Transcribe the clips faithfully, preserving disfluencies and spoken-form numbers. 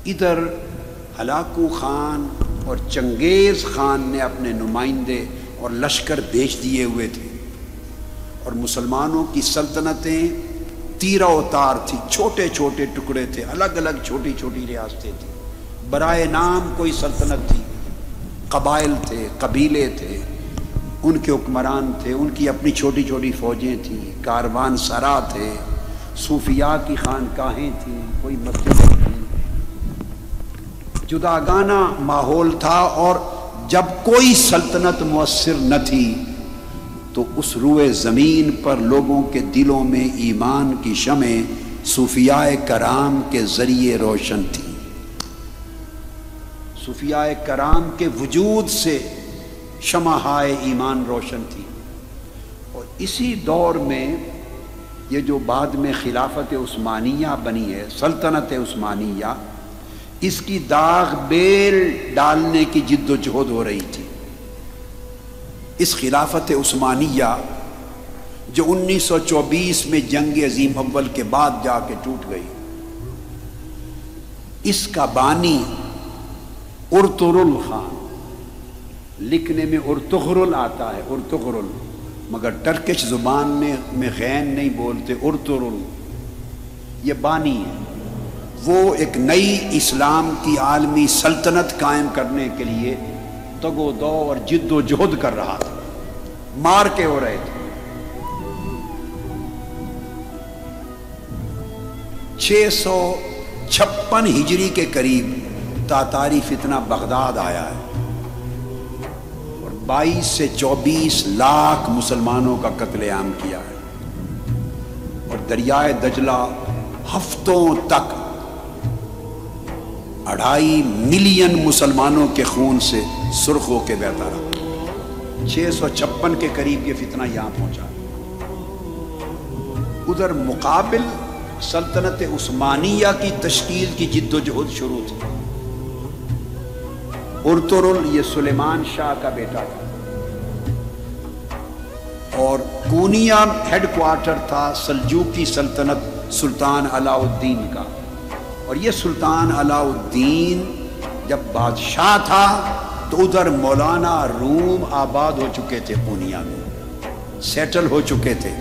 ادھر Hulagu Khan اور چنگیز خان نے اپنے نمائندے اور لشکر بھیج دیے ہوئے تھے، اور مسلمانوں کی سلطنتیں تیرہ و تار تھی، چھوٹے چھوٹے ٹکڑے تھے، الگ الگ چھوٹی چھوٹی ریاستیں تھیں، برائے نام کوئی سلطنت تھی، قبائل تھے، قبیلے تھے، ان کے حکمران تھے، ان کی اپنی چھوٹی چھوٹی فوجیں تھیں، کاروان سرا تھے، صوفیاء کی خانقاہیں تھیں، کوئی مسجد تھی، جداگانہ ماحول تھا۔ اور جب کوئی سلطنت مؤثر نہ تھی تو اس روئے زمین پر لوگوں کے دلوں میں ایمان کی شمعیں صوفیاء کرام کے ذریعے روشن تھی، صوفیاء کرام کے وجود سے شمعہائے ایمان روشن تھی۔ اور اسی دور میں یہ جو بعد میں خلافت عثمانیہ بنی ہے، سلطنت عثمانیہ، اس کی داغ بیل ڈالنے کی جد و جہد ہو رہی تھی۔ اس خلافت عثمانیہ جو انیس سو چوبیس میں جنگ عظیم اول کے بعد جا کے ٹوٹ گئی، اس کا بانی ارطغرل خان، لکھنے میں ارطغرل آتا ہے، ارطغرل، مگر ٹرکش زبان میں میں غین نہیں بولتے، ارطغرل یہ بانی ہے۔ وہ ایک نئی اسلام کی عالمی سلطنت قائم کرنے کے لیے تگ و دو اور جد و جہد کر رہا تھا، مار کے ہو رہے تھے۔ چھ سو چھپن ہجری کے قریب تاتاری فتنہ بغداد آیا ہے، اور بائیس سے چوبیس لاکھ مسلمانوں کا قتل عام کیا ہے، اور دریائے دجلہ ہفتوں تک اڑھائی ملین مسلمانوں کے خون سے سرخ ہو کے بہتا رہا۔ چھ سو چھپن کے قریب یہ فتنہ یہاں پہنچا۔ ادھر مقابل سلطنت عثمانیہ کی تشکیل کی جد و جہد شروع تھی۔ ارطغرل یہ سلیمان شاہ کا بیٹا تھا، اور کونیا ہیڈ کوارٹر تھا سلجوقی سلطنت سلطان علاء الدین کا، اور یہ سلطان علاء الدین جب بادشاہ تھا تو ادھر مولانا روم آباد ہو چکے تھے، پونیا میں سیٹل ہو چکے تھے۔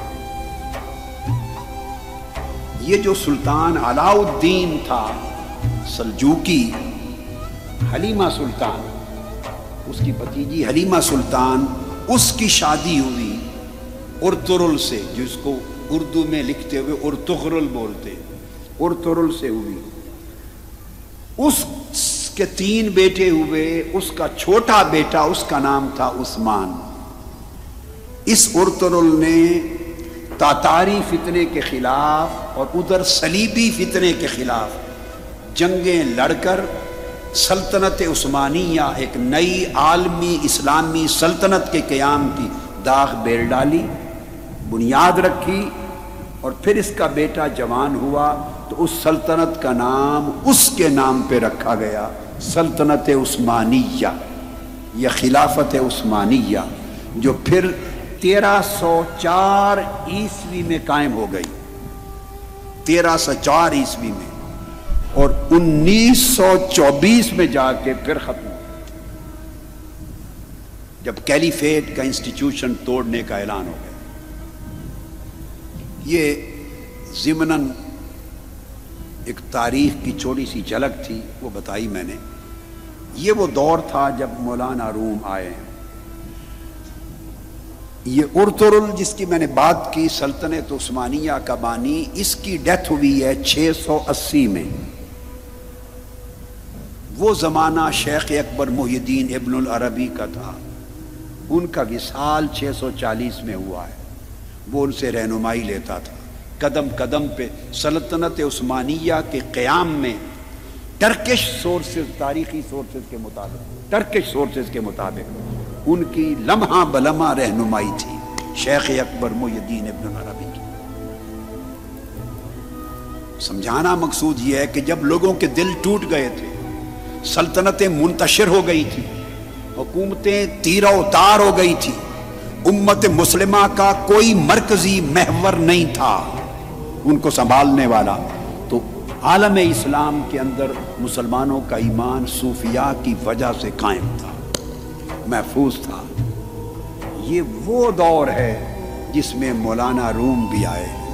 یہ جو سلطان علاء الدین تھا سلجوقی، حلیمہ سلطان، اس کی بھتیجی حلیمہ سلطان، اس کی شادی ہوئی ارطغرل سے، جس کو اردو میں لکھتے ہوئے ارطغرل بولتے، ارطغرل سے ہوئی۔ اس کے تین بیٹے ہوئے، اس کا چھوٹا بیٹا، اس کا نام تھا عثمان۔ اس ارطغرل نے تاتاری فتنے کے خلاف اور ادھر صلیبی فتنے کے خلاف جنگیں لڑ کر سلطنت عثمانیہ، ایک نئی عالمی اسلامی سلطنت کے قیام کی داغ بیل ڈالی، بنیاد رکھی، اور پھر اس کا بیٹا جوان ہوا تو اس سلطنت کا نام اس کے نام پہ رکھا گیا، سلطنت عثمانیہ یا خلافت عثمانیہ، جو پھر تیرہ سو چار عیسوی میں قائم ہو گئی، تیرہ سو چار عیسوی میں، اور انیس سو چوبیس میں جا کے پھر ختم ہو، جب کیلیفیٹ کا انسٹیٹیوشن توڑنے کا اعلان ہو گیا۔ یہ ضمناً ایک تاریخ کی چھوٹی سی جھلک تھی، وہ بتائی میں نے۔ یہ وہ دور تھا جب مولانا روم آئے ہیں۔ یہ ارطغرل جس کی میں نے بات کی، سلطنت عثمانیہ کا بانی، اس کی ڈیتھ ہوئی ہے چھ سو اسی میں۔ وہ زمانہ شیخ اکبر محی الدین ابن العربی کا تھا، ان کا وصال چھ سو چالیس میں ہوا ہے۔ وہ ان سے رہنمائی لیتا تھا قدم قدم پہ سلطنت عثمانیہ کے قیام میں، ٹرکش سورسز، تاریخی سورسز کے مطابق، ٹرکش سورسز کے مطابق ان کی لمحہ بلمحہ رہنمائی تھی شیخ اکبر محی الدین ابن العربی کی۔ سمجھانا مقصود یہ ہے کہ جب لوگوں کے دل ٹوٹ گئے تھے، سلطنتیں منتشر ہو گئی تھی، حکومتیں تیرہ و تار ہو گئی تھی، امت مسلمہ کا کوئی مرکزی محور نہیں تھا ان کو سنبھالنے والا، تو عالم اسلام کے اندر مسلمانوں کا ایمان صوفیاء کی وجہ سے قائم تھا، محفوظ تھا۔ یہ وہ دور ہے جس میں مولانا روم بھی آئے،